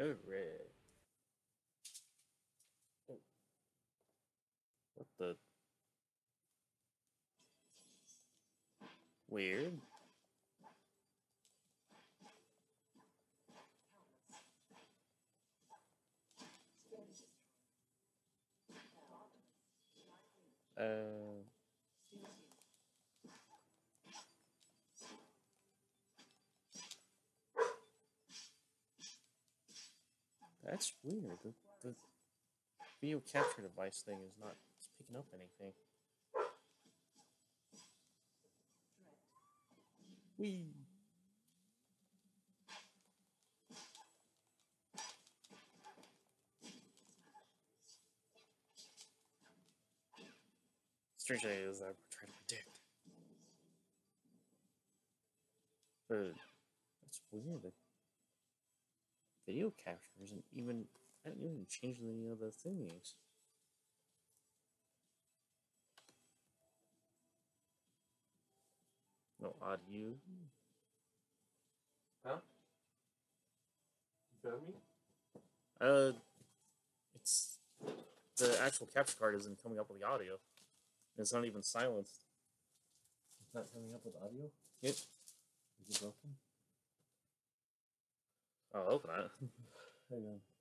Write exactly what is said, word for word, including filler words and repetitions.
Alright. Oh. What the? Weird. Uh. That's weird. The, the video capture device thing is not it's picking up anything. Whee! Strangely, as I try to predict. But that's weird. The video capture isn't even. I didn't even change any of the thingies. No audio. Huh? You got me? Uh, it's the actual capture card isn't coming up with the audio. It's not even silenced. It's not coming up with audio? Yep. Is it broken? Oh, I hope not. Hang on.